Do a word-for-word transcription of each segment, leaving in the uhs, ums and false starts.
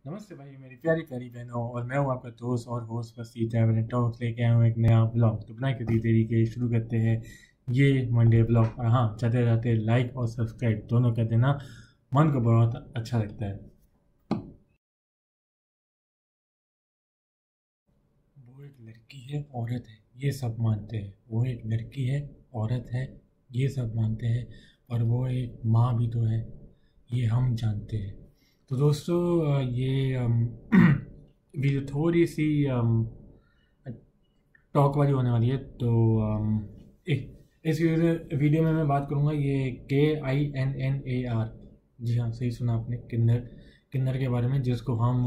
नमस्ते भाई मेरी प्यारी प्यारी बहनों, और मैं हूँ आपका दोस्त और होस्ट वसी ट्रैवल एंड टॉक्स लेके आया हूँ एक नया ब्लॉग। तो बिना किसी देरी के शुरू करते हैं ये मंडे ब्लॉग। और हाँ, जाते जाते लाइक और सब्सक्राइब दोनों कर देना, मन को बहुत अच्छा लगता है। वो एक लड़की है, औरत है, ये सब मानते हैं। वो एक लड़की है, औरत है, ये सब मानते हैं। और वो एक माँ भी तो है, ये हम जानते हैं। तो दोस्तों, अ, ये अम, वीडियो थोड़ी सी टॉक वाली होने वाली है। तो अम, एक इस वीडियो वीडियो में मैं बात करूँगा ये K I N N A R, जी हाँ सही सुना आपने, किन्नर किन्नर के बारे में, जिसको हम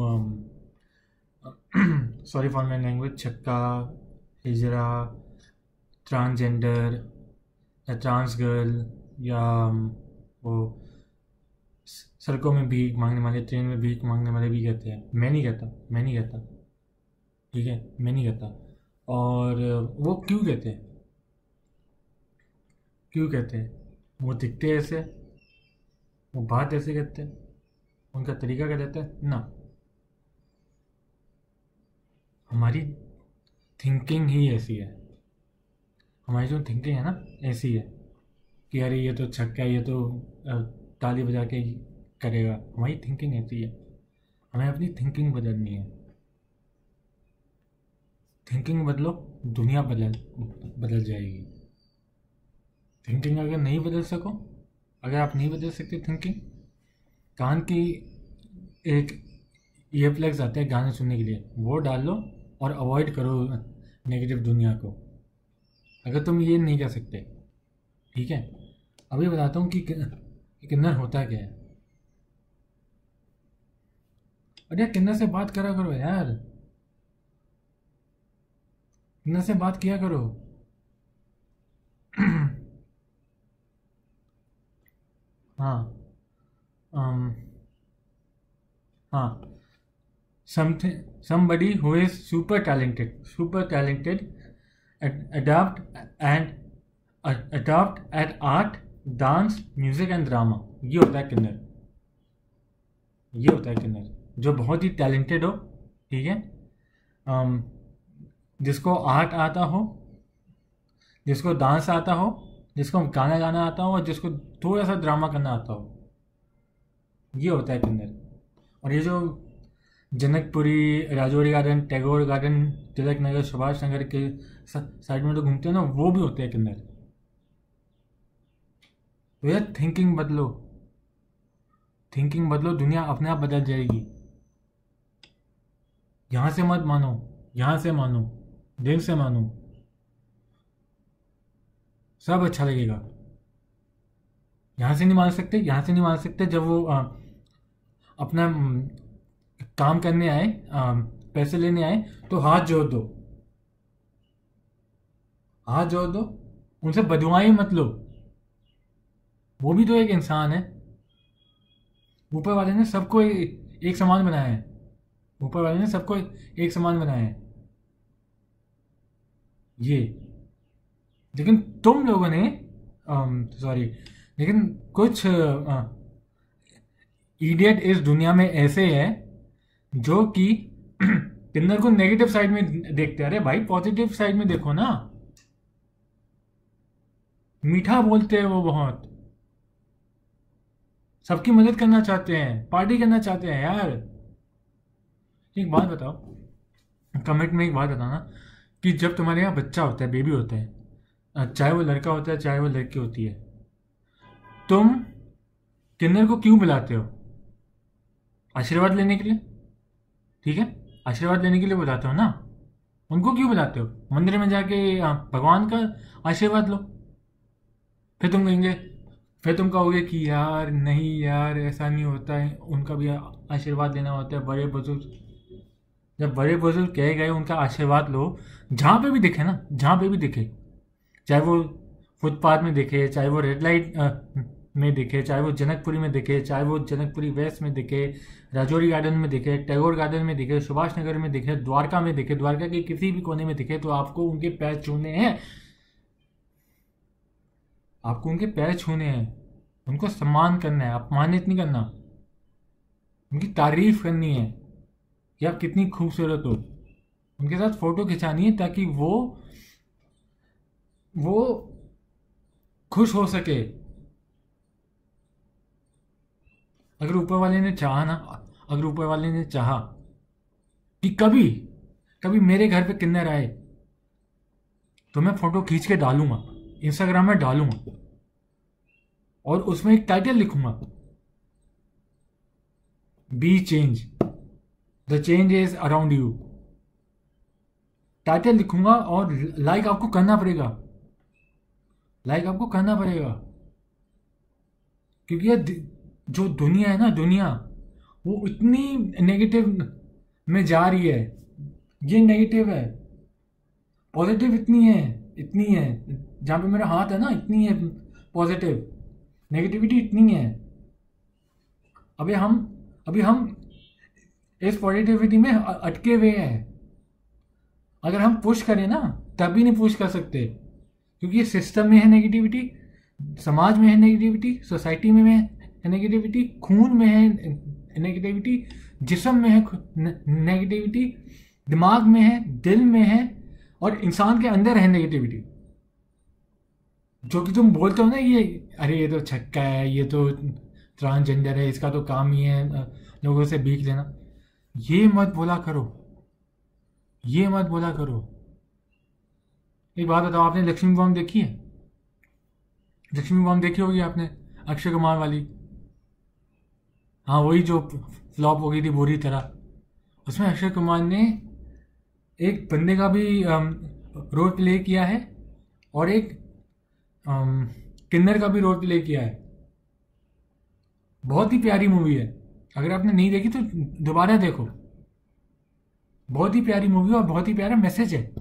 sorry for my language, chhakka, hijra, transgender या ट्रांस गर्ल, या अम, वो सड़कों में भीख मांगने वाले, ट्रेन में भीख मांगने वाले भी कहते हैं। मैं नहीं कहता, मैं नहीं कहता, ठीक है, मैं नहीं कहता। और वो क्यों कहते हैं, क्यों कहते हैं? वो दिखते ऐसे, वो बात ऐसे करते हैं, उनका तरीका क्या रहता है ना। हमारी थिंकिंग ही ऐसी है, हमारी जो थिंकिंग है ना ऐसी है कि अरे ये तो छक्का है, ये तो अ, ताली बजा के ही करेगा। हमारी थिंकिंग ऐसी है, हमें अपनी थिंकिंग बदलनी है। थिंकिंग बदलो, दुनिया बदल बदल जाएगी। थिंकिंग अगर नहीं बदल सको, अगर आप नहीं बदल सकते थिंकिंग, कान की एक ईयर प्लग्स आते हैं गाने सुनने के लिए, वो डाल लो और अवॉइड करो नेगेटिव दुनिया को। अगर तुम ये नहीं कर सकते, ठीक है, अभी बताता हूँ कि कि किन्नर होता क्या है। अरे किन्नर से बात करा करो यार, किन्नर से बात किया करो। हाँ, um, हाँ, something somebody who is super talented, super talented at adapt and uh, adapt at art, dance, music and drama, ये होता है किन्नर। ये होता है किन्नर जो बहुत ही टैलेंटेड हो, ठीक है, um, जिसको आर्ट आता हो, जिसको डांस आता हो, जिसको गाना गाना आता हो, और जिसको थोड़ा सा ड्रामा करना आता हो, ये होता है किन्नर। और ये जो जनकपुरी, राजौरी गार्डन, टैगोर गार्डन, तिलक नगर, सुभाष नगर के साइड में जो घूमते हैं ना, वो भी होते हैं किन्नर। तो यार थिंकिंग बदलो, थिंकिंग बदलो, दुनिया अपने आप बदल जाएगी। यहां से मत मानो, यहां से मानो, दिल से मानो, सब अच्छा लगेगा। यहां से नहीं मान सकते, यहां से नहीं मान सकते। जब वो आ, अपना म, काम करने आए, आ, पैसे लेने आए, तो हाथ जोड़ दो, हाथ जोड़ दो, उनसे बदुआई मत लो। वो भी तो एक इंसान है। ऊपर वाले ने सबको ए- एक समान बनाया है, ऊपर वाले ने सबको एक समान बनाया है। ये, लेकिन तुम लोगों ने, सॉरी, लेकिन कुछ इडियट इस दुनिया में ऐसे हैं जो कि किन्नर को नेगेटिव साइड में देखते हैं। अरे भाई पॉजिटिव साइड में देखो ना, मीठा बोलते हैं वो बहुत, सबकी मदद करना चाहते हैं, पार्टी करना चाहते हैं यार। एक बात बताओ, कमेंट में एक बात बताना, कि जब तुम्हारे यहाँ बच्चा होता है, बेबी होता है, चाहे वो लड़का होता है चाहे वो लड़की होती है, तुम किन्नर को क्यों बुलाते हो? आशीर्वाद लेने के लिए, ठीक है, आशीर्वाद लेने के लिए बुलाते हो ना। उनको क्यों बुलाते हो? मंदिर में जाके आ, भगवान का आशीर्वाद लो। फिर तुम कहेंगे, फिर तुम कहोगे कि यार नहीं यार, ऐसा नहीं होता है, उनका भी आशीर्वाद लेना होता है, बड़े बुजुर्ग। जब बड़े बुजुर्ग कहे गए उनका आशीर्वाद लो, जहाँ पे भी दिखे ना, जहाँ पे भी दिखे, चाहे वो फुटपाथ में दिखे, चाहे वो रेड लाइट में दिखे, चाहे वो जनकपुरी में दिखे, चाहे वो जनकपुरी वेस्ट में दिखे, राजौरी गार्डन में दिखे, टैगोर गार्डन में दिखे, सुभाष नगर में दिखे, द्वारका में दिखे, द्वारका के किसी भी कोने में दिखे, तो आपको उनके पैर छूने हैं, आपको उनके पैर छूने हैं, उनको सम्मान करना है, अपमानित नहीं करना, उनकी तारीफ करनी है। कि आप कितनी खूबसूरत हो, उनके साथ फोटो खिंचानी है ताकि वो वो खुश हो सके। अगर ऊपर वाले ने चाहा ना, अगर ऊपर वाले ने चाहा कि कभी कभी मेरे घर पे किन्नर आए, तो मैं फोटो खींच के डालूंगा, इंस्टाग्राम में डालूंगा, और उसमें एक टाइटल लिखूंगा, be change, the change is around you. Title लिखूंगा और लाइक आपको करना पड़ेगा, लाइक आपको करना पड़ेगा, क्योंकि ये जो दुनिया है ना, दुनिया वो इतनी नेगेटिव में जा रही है। ये नेगेटिव है, पॉजिटिव इतनी है, इतनी है, जहां पे मेरा हाथ है ना इतनी है पॉजिटिव, नेगेटिविटी इतनी है। अभी हम अभी हम इस पॉजिटिविटी में अटके हुए हैं। अगर हम पुश करें ना तभी नहीं पुश कर सकते, क्योंकि ये सिस्टम में है नेगेटिविटी, समाज में है नेगेटिविटी, सोसाइटी में है नेगेटिविटी, खून में है नेगेटिविटी, जिस्म में है नेगेटिविटी, दिमाग में है, दिल में है, और इंसान के अंदर है नेगेटिविटी। जो कि तुम बोलते हो ना, ये अरे ये तो छक्का है, ये तो ट्रांसजेंडर है, इसका तो काम ही है लोगों से भीख लेना, ये मत बोला करो, ये मत बोला करो। एक बात बताओ, आपने लक्ष्मी बॉम्ब देखी है? लक्ष्मी बॉम्ब देखी होगी आपने, अक्षय कुमार वाली। हाँ, वही जो फ्लॉप हो गई थी बुरी तरह। उसमें अक्षय कुमार ने एक बंदे का भी रोल प्ले किया है और एक अम, किन्नर का भी रोल प्ले किया है। बहुत ही प्यारी मूवी है, अगर आपने नहीं देखी तो दोबारा देखो। बहुत ही प्यारी मूवी और बहुत ही प्यारा मैसेज है।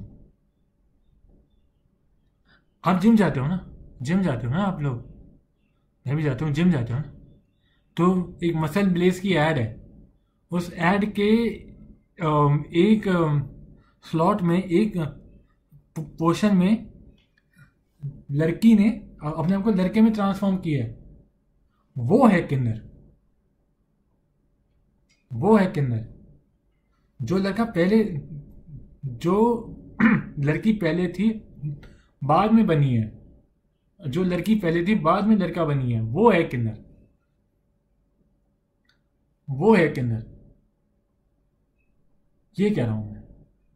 आप जिम जाते हो ना, जिम जाते हो ना आप लोग, मैं भी जाता हूँ, जिम जाते हो ना, तो एक मसल ब्लेस की ऐड है। उस ऐड के अम, एक स्लॉट में, एक पोर्शन में लड़की ने अपने आप को लड़के में ट्रांसफॉर्म किया है। वो है किन्नर, वो है किन्नर। जो लड़का पहले, जो लड़की पहले थी बाद में बनी है, जो लड़की पहले थी बाद में लड़का बनी है, वो है किन्नर, वो है किन्नर। ये कह रहा हूं मैं।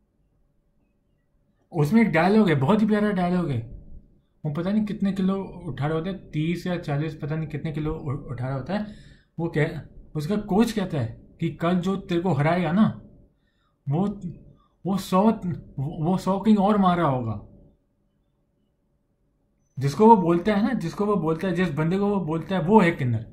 उसमें एक डायलॉग है, बहुत ही प्यारा डायलॉग है। वो पता नहीं कितने किलो उठा रहा होता है, तीस या चालीस, पता नहीं कितने किलो उ- उठा रहा होता है। वो कह उसका कोच कहता है कि कल जो तेरे को हराएगा ना, वो वो सौ वो सौ किंग और मारा होगा। जिसको वो बोलता है ना, जिसको वो बोलता है, जिस बंदे को वो बोलता है, वो है किन्नर।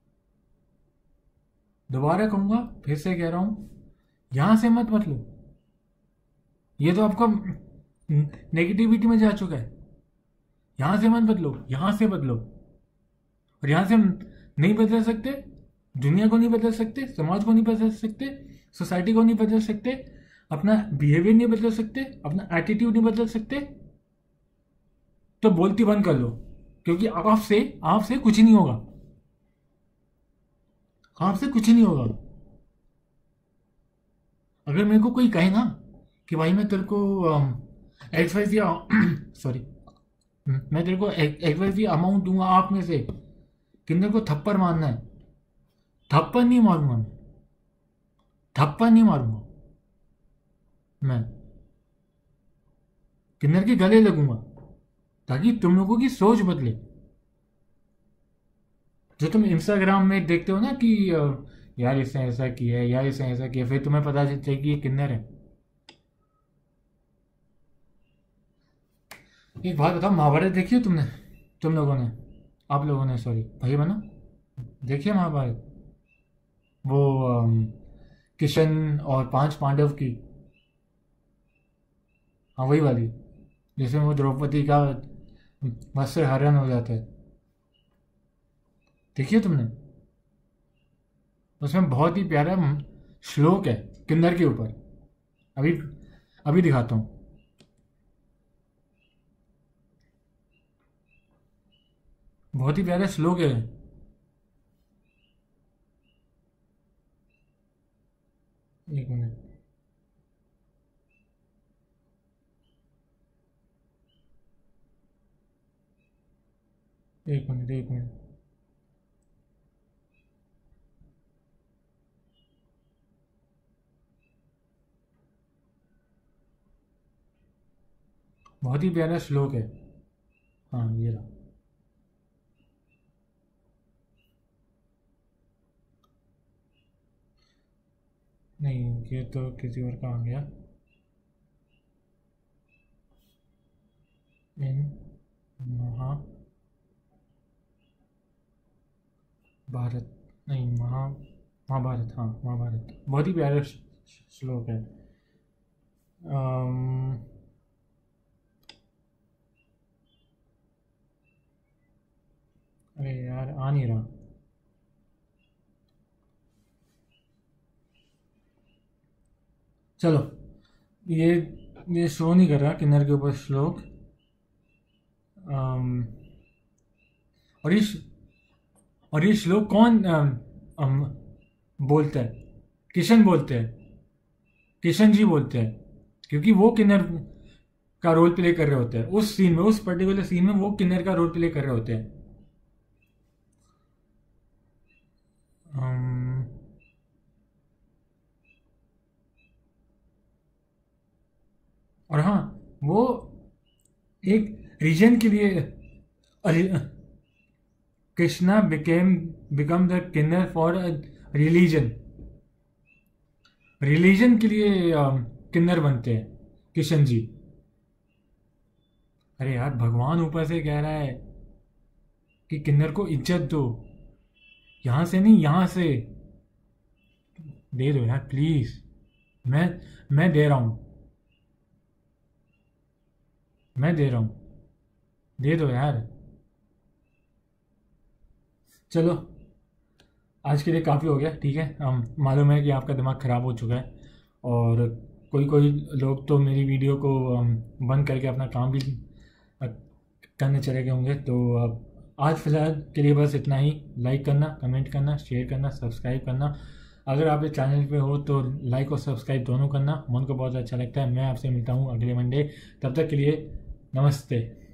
दोबारा कहूंगा, फिर से कह रहा हूं, यहां से मत बदलो। ये तो आपका नेगेटिविटी में जा चुका है। यहां से मत बदलो, यहां से बदलो। और यहां से हम नहीं बदल सकते, दुनिया को नहीं बदल सकते, समाज को नहीं बदल सकते, सोसाइटी को नहीं बदल सकते, अपना बिहेवियर नहीं बदल सकते, अपना एटीट्यूड नहीं बदल सकते, तो बोलती बंद कर लो। क्योंकि आपसे आपसे कुछ नहीं होगा, आपसे कुछ नहीं होगा। अगर मेरे को कोई कहे ना कि भाई मैं तेरे को एक्स वाई दिया, सॉरी, मैं तेरे को एक्स वाई दिया अमाउंट दूंगा, आप में से किन्नर को थप्पड़ मारना है, थप्पड़ नहीं मारूंगा मैं, थप्पड़ नहीं मारूंगा मैं, किन्नर के गले लगूंगा, ताकि तुम लोगों की सोच बदले। जो तुम इंस्टाग्राम में देखते हो ना कि अ, यार इसने ऐसा किया है, यार इसने ऐसा किया, फिर तुम्हें पता चलता है कि ये किन्नर है। एक बात बताओ, महाभारत देखी है तुमने, तुम लोगों ने, आप लोगों ने, सॉरी भाई बना, देखिए महाभारत, वो अम, किशन और पांच पांडव की, हाँ वही वाली, जिसमें वो द्रौपदी का वस्त्र हरण हो जाता है। देखिए तुमने, उसमें बहुत ही प्यारा श्लोक है किन्नर के ऊपर। अभी अभी दिखाता हूँ। बहुत ही प्यारा श्लोक है। एक मिनट। एक मिनट एक मिनट। बहुत ही प्यारा श्लोक है। हाँ ये रहा। नहीं ये तो किसी और का आ गया। इन महा भारत, नहीं महा महाभारत, हाँ महाभारत बहुत ही प्यारा श- श- श्लोक है। अम्म, अरे यार आ नहीं रहा। चलो, ये ये शो नहीं कर रहा किन्नर के ऊपर श्लोक। अम्म, और ये श- और ये श्लोक कौन अम, अम, बोलता है? किशन बोलते हैं, किशन जी बोलते हैं, क्योंकि वो किन्नर का रोल प्ले कर रहे होते हैं उस सीन में, उस पर्टिकुलर सीन में वो किन्नर का रोल प्ले कर रहे होते हैं। अम्म, और हाँ, वो एक रीजन के लिए, Krishna became become the kinnar for religion, religion के लिए अम, किन्नर बनते हैं किशन जी। अरे यार भगवान ऊपर से कह रहा है कि किन्नर को इज्जत दो, यहाँ से नहीं, यहाँ से दे दो यार प्लीज। मैं मैं दे रहा हूँ, मैं दे रहा हूँ, दे दो यार। चलो, आज के लिए काफ़ी हो गया, ठीक है। हम मालूम है कि आपका दिमाग ख़राब हो चुका है, और कोई कोई लोग तो मेरी वीडियो को अम, बंद करके अपना काम भी अ, करने चले गए होंगे। तो अब आज फ़िलहाल के लिए बस इतना ही। लाइक करना, कमेंट करना, शेयर करना, सब्सक्राइब करना। अगर आप इस चैनल पे हो तो लाइक और सब्सक्राइब दोनों करना, मन को बहुत अच्छा लगता है। मैं आपसे मिलता हूँ अगले मंडे, तब तक के लिए नमस्ते।